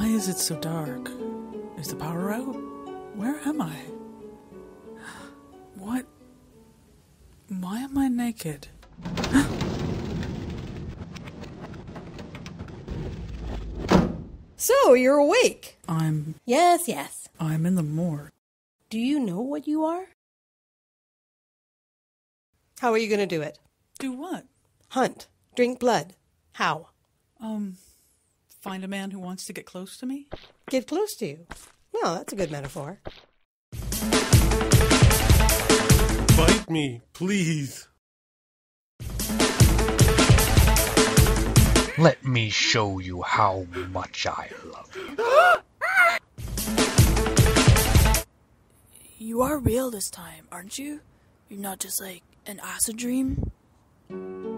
is it so dark? Is the power out? Where am I? What? Why am I naked? So, you're awake? Yes. I'm in the morgue. Do you know what you are? How are you going to do it? Do what? Hunt. Drink blood. How? Find a man who wants to get close to me? Get close to you. Well, that's a good metaphor. Bite me, please. Let me show you how much I love you. You are real this time, aren't you? You're not just like an acid dream?